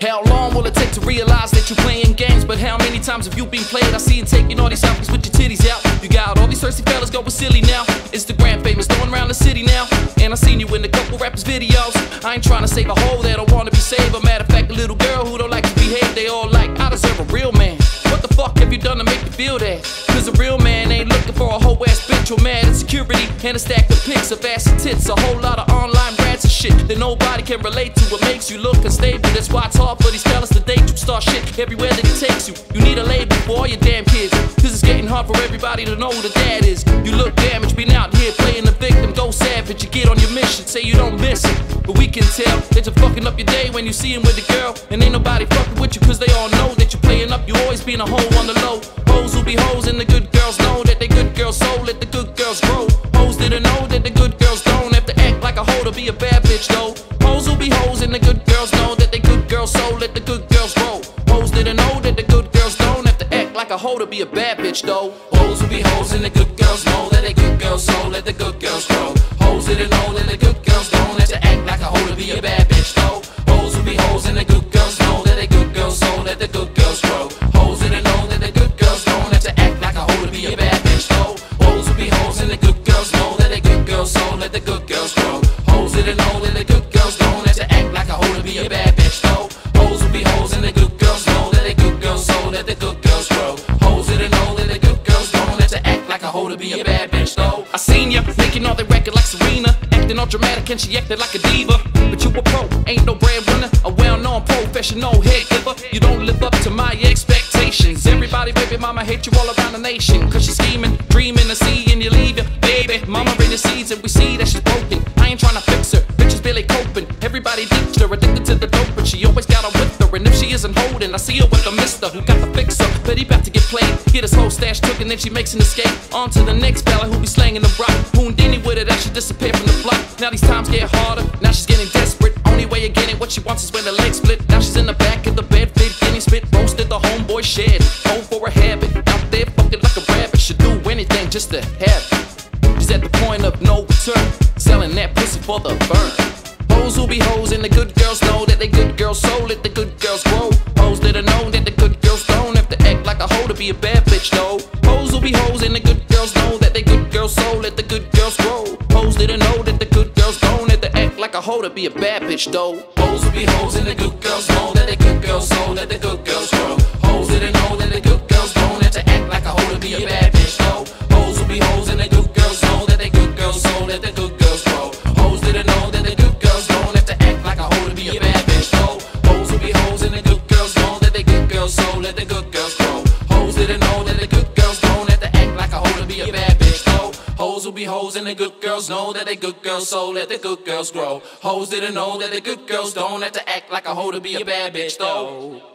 How long will it take to realize that you're playing games? But how many times have you been played? I see you taking all these selfies with your titties out. You got all these thirsty fellas going silly now. Instagram famous, going around the city now. And I seen you in a couple rappers' videos. I ain't trying to save a hoe that don't wanna be saved. A matter of fact, a little girl who don't like to behave. They all like, I deserve a real man. What the fuck have you done to make me feel that? Cause a real man ain't looking for a whole ass bitch or mad at security and a stack of pics of ass and tits. A whole lot of online rats and shit that nobody can relate to. What makes you look unstable? That's why it's hard for these fellas to date you. Start shit everywhere that it takes you. You need a label for all your damn kids, cause it's getting hard for everybody to know who the dad is. You look damaged, been out here playing the victim. Go savage, you get on your mission, say you don't miss it. But we can tell that you're fucking up your day when you see him with the girl. And ain't nobody fucking with you cause they all know that you're playing up. You always being a hoe on the low. Hoes will be hoes and the good girls know that they good girls, so let the good girls grow. Hoes didn't know that the good girls don't have to act like a hoe to be a bad bitch though. Hoes will be hoes and the good girls know that they good girls, so let the good girls grow. Hoes didn't know that the good girls don't have to act like a hoe to be a bad bitch though. Hoes will be hoes and the good girls know that they good girls, so let the good girls grow. Hoes didn't know that the good girls don't have to act like a hoe to be a bad bitch though. Hoes will be hoes and the good girls know that they good girls, so let the good girls grow. Hoes didn't know that the good girls don't have to act like a hoe to be a bad bitch though. Hoes will be hoes and the good girls know that they good girls, so let the good girls grow. Hoes didn't know that the good girls don't have to act like a hoe to be a bad bitch though. Hoes will be hoes and the good girls know that they good girls, so let the good girls grow. Hoes didn't know that the good girls don't have to act like a hoe to be a bad bitch though. I seen ya making all that record like Serena, acting all dramatic and she acted like a diva. But you a pro, ain't no breadwinner, a well-known professional head giver. You don't live up to my expectations. Everybody, baby mama hate you all around the nation, cause she's scheming, dreaming of seeing you leave ya. Baby mama in the seeds and we see that she's broken. I ain't trying to fix her, bitches barely coping. Everybody ditched her, addicted to the dope, but she always got her with her. And if she isn't holding, I see her with a mister who got the fixer, but he about to get played. Get his whole stash took and then she makes an escape. On to the next fella who be slanging the rock. Houdini with it as she disappeared from the block. Now these times get harder, now she's getting desperate. Only way of getting what she wants is when the legs split. Now she's in the back of the bed, fit, getting spit, roasted the homeboy shed. Home for a habit, out there fucking like a rabbit. Should do anything just to have it. She's at the point of no return, selling that pussy for the burn. Hoes will be hoes and the good girls know that they good girls, so let the good girls grow. Hoes didn't know that the good girls don't have to act like a hoe to be a bad bitch though. Hoes will be hoes and the good girls know that they good girls, so let the good girls grow. Hoes didn't know that the good girls don't have to act like a hoe to be a bad bitch though. Hoes will be hoes and the good girls know that they good girls, so let the good girls grow. Hoes didn't know that the good girls don't have to act like a hoe to be a bad bitch though. Hoes will be hoes and the good girls know that they good girls, so let the good girls grow. Hoes didn't know that the good girls don't have to act like a hoe to be a bad bitch though. Hoes will be hoes and the good girls know that they good girls, so let the good girls grow. Hoes didn't know that the good girls don't have to act like a hoe to be a bad bitch though. Hoes will be hoes and the good girls know that they good girls, so let the good girls grow. Hoes didn't know that the good girls don't have to act like a hoe to be a bad bitch though.